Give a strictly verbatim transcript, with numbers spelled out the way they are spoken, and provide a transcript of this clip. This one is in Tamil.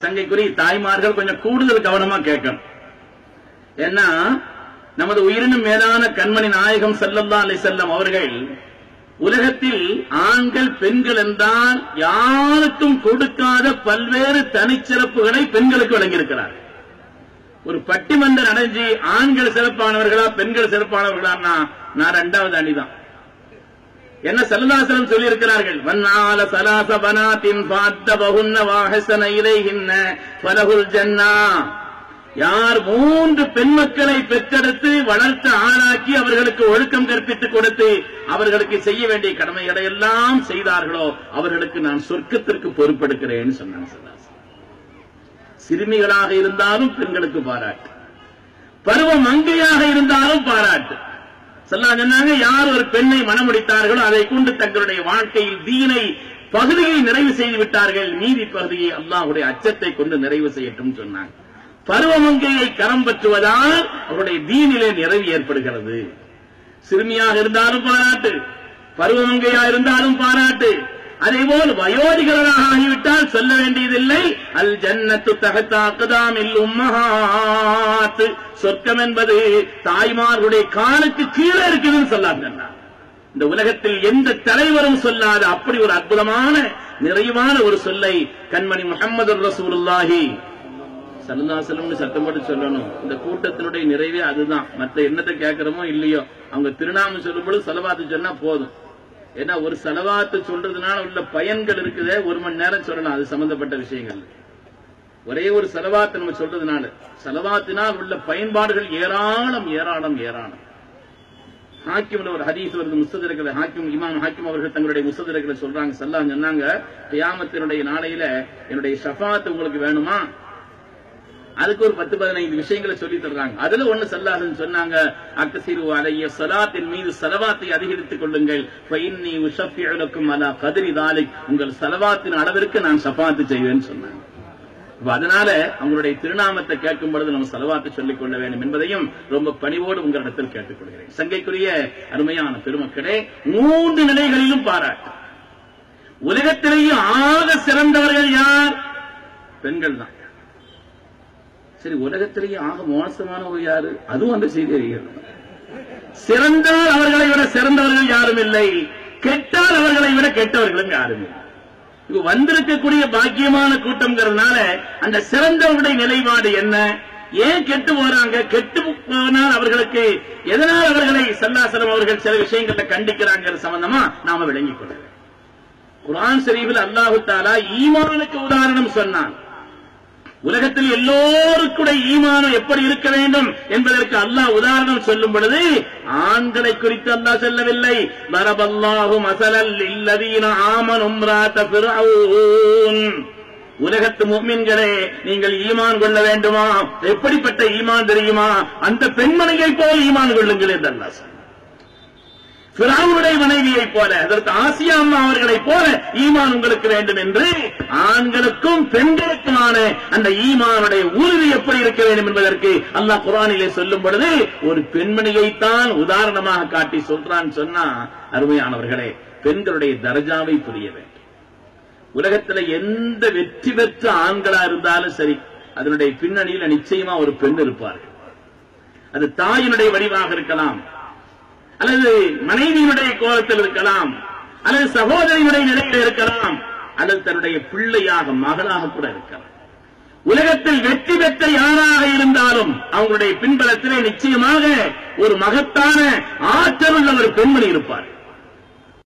சங்கைக்குரிய தாய்மார்கள் கொஞ்சம் கூடுதல் கவனமா கேட்கணும். ஏன்னா நமது உயிரினும் மேலான கண்மணி நாயகம் ஸல்லல்லாஹு அலைஹி வஸல்லம் அவர்கள் உலகத்தில் ஆண்கள் பெண்கள் என்றால் யாருக்கும் கொடுக்காத பல்வேறு தனிச்சிறப்புகளை பெண்களுக்கு வழங்கியிருக்கிறார். ஒரு பட்டிமன்றம் அடைஞ்சி ஆண்கள் சிறப்பானவர்களா பெண்கள் சிறப்பானவர்களா நான் ரெண்டாவது அணிதான். என்ன ஸல்லல்லாஹு அலைஹி வஸல்லம் சொல்லி இருக்கிறார்கள், வன்னால ஸலாஸ பனாத்தின் ஃபஅத்தபஹுன்ன வஹஸன இலைஹின்ன ஃபலஹுல் ஜன்னா. யார் மூன்று பெண் மக்களை பெற்றெடுத்து வளர்த்து ஆளாக்கி அவர்களுக்கு ஒழுக்கம் கற்பித்துக் கொடுத்து அவர்களுக்கு செய்ய வேண்டிய கடமைகளை எல்லாம் செய்தார்களோ அவர்களுக்கு நான் சொர்க்கத்திற்கு பொறுப்பெடுக்கிறேன் சொன்னாங்க. சிறுமிகளாக இருந்தாலும் பெண்களுக்கு பாராட்டு, பருவ மங்கையாக இருந்தாலும் பாராட்டு. சொன்னாங்க, யார் ஒரு பெண்ணை மணமுடித்தார்களோ அதை கொண்டு தங்களுடைய வாழ்க்கையில் தீனை பகுதியை நிறைவு செய்து விட்டார்கள், மீதி பகுதியை அல்லாஹ்வுடைய அச்சத்தை கொண்டு நிறைவு செய்யட்டும் சொன்னாங்க. பருவமங்கையை கரம் பற்றுவதால் அவருடைய தீனிலே நிறைவு ஏற்படுகிறது. சிறுமியாக இருந்தாலும் பாராட்டு, பருவமங்கையா இருந்தாலும் பாராட்டு. அதேபோல் வயோதிகர்களாக ஆகிவிட்டால் சொல்ல வேண்டியதில்லை. அல் ஜன்னத்து தஹ்த அக்தாமில் உம்மஹாத், சொர்க்கம் என்பது தாய்மார்களுடைய காலுக்கு கீழே இருக்குதுன்னு சொல்லாங்க. இந்த உலகத்தில் எந்த தலைவரும் சொல்லாத அப்படி ஒரு அற்புதமான நிறைவான ஒரு சொல்லை கண்மணி முஹம்மது ரசூலுல்லாஹி ஸல்லல்லாஹு அலைஹி வஸல்லம் சத்தம் போட்டு சொல்லணும். இந்த கூட்டத்தினுடைய நிறைவே அதுதான். மற்ற என்னத்தை கேட்கிறோமோ இல்லையோ அவங்க திருநாமம் சொல்லும்போது ஸலவாத்து சொன்னா போதும். ஏன்னா ஒரு ஸலவாத்து சொல்றதுனால உள்ள பயன்கள் இருக்குதே, ஒரு மணி நேரம் சொல்லலாம் அது சம்பந்தப்பட்ட விஷயங்கள். ஒரே ஒரு ஸலவாத்து நம்ம சொல்றதுனால ஸலவாத்தினால் உள்ள பயன்பாடுகள் ஏராளம் ஏராளம் ஏராளம். ஹாக்கிம் ஒரு ஹதீஸ் வருது முஸ்ததரக்ல, ஹாக்கிம் இமாம் ஹாக்கிம் அவர்கள் தங்களுடைய முஸ்ததரக்ல சொல்றாங்க, ஸல்லல்லாஹு சொன்னாங்க, கியாமத்தினுடைய நாளையில என்னுடைய ஷஃபாத் உங்களுக்கு வேணுமா, அதுக்கு ஒரு பத்து பதினைந்து விஷயங்களை சொல்லி தர்றாங்க. அதுல ஒண்ணு ஸல்லல்லாஹு சொன்னாங்க, அக்ஸிரு அலைய ஸலாத்தின் மீது ஸலவாத்தை அதிகரித்துக் கொள்ளுங்கள், ஃபஇன்னி உஷஃபிஉ லக்கும் அலா கத்ரி தாலிக், உங்கள் ஸலவாத்தின் அளவிற்கு நான் ஷஃபாத் செய்வேன்னு சொன்னாங்க. அதனால அவங்களுடைய திருநாமத்தை கேட்கும் பொழுது நம்ம ஸலவாத்தை சொல்லிக் கொள்ள வேண்டும் என்பதையும் ரொம்ப பணிவோடு உங்களிடத்தில் கேட்டுக்கொள்கிறேன். சங்கைக்குரிய அருமையான பெருமக்களே, மூன்று நிலைகளிலும் பாராட்டு. உலகத்திலேயே ஆக சிறந்தவர்கள் யார்? பெண்கள் தான். சரி, உலகத்திலேயே ஆக மோசமானவர் யாரு? அதுவும் அந்த செய்தி அறிகிறது. சிறந்தால் அவர்களை விட சிறந்தவர்கள் யாரும் இல்லை, கெட்டால் அவர்களை விட கெட்டவர்களும் யாரும் இல்லை. இப்ப வந்திருக்கக்கூடிய பாக்கியமான கூட்டம்ங்கிறதுனால அந்த சிறந்தவருடைய நிலைப்பாடு என்ன, ஏன் கெட்டு போறாங்க, கெட்டு போனால் அவர்களுக்கு எதனால் அவர்களை ஸல்லல்லாஹு அலைஹி வஸல்லம் அவர்கள் சில விஷயங்களை கண்டிக்கிறாங்க சம்பந்தமா நாம விளங்கிக் கொள்ளுங்க. குர்ஆன் ஷரீஃபில் அல்லாஹ் தஆலா ஈமானுக்கு உதாரணம் சொன்னான். உலகத்தில் எல்லோருக்குடைய ஈமானம் எப்படி இருக்க வேண்டும் என்பதற்கு அல்லாஹ் உதாரணம் சொல்லும் பொழுது ஆண்களை குறித்து அல்லாஹ் சொல்லவில்லை. பரபல்லாஹு மஸலல் லில்லதீன ஆமனு இம்ராத ஃபிர்அவுன், உலகத்து முஃமின்களே நீங்கள் ஈமான் கொள்ள வேண்டுமா, எப்படிப்பட்ட ஈமான் தெரியுமா, அந்த பெண்மணியை போல் ஈமான் கொள்ளுங்கள் என்று அல்லாஹ் சொன்னார். ஃபிரௌனுடைய மனைவியை போல, அதற்கு ஆசியா அம்மா அவர்களை போல ஈமான் உங்களுக்கு வேண்டும் என்று ஆண்களுக்கும் பெண்களுக்குமான அந்த ஈமானுடைய உறுதி எப்படி இருக்க வேண்டும் என்பதற்கு அல்லாஹ் குர்ஆனிலே சொல்லும் பொழுது ஒரு பெண்மணியைத்தான் உதாரணமாக காட்டி சொல்றான். சொன்னா அருமையானவர்களே, பெண்களுடைய தரஜாவை புரிய வேண்டும். உலகத்தில் எந்த வெற்றி பெற்ற ஆண்களா இருந்தாலும் சரி, அதனுடைய பின்னணியில் நிச்சயமா ஒரு பெண் இருப்பார்கள். அது தாயினுடைய வடிவாக இருக்கலாம், அல்லது மனைவியினுடைய கோலத்தில் இருக்கலாம், அல்லது சகோதரியுடைய நிலையில் இருக்கலாம், அல்லது தன்னுடைய பிள்ளையாக மகளாக கூட இருக்கலாம். உலகத்தில் வெற்றி பெற்ற யாராக இருந்தாலும் அவங்களுடைய பின்பலத்திலே நிச்சயமாக ஒரு மகத்தான ஆற்றல் உள்ள ஒரு பெண்மணி இருப்பார்.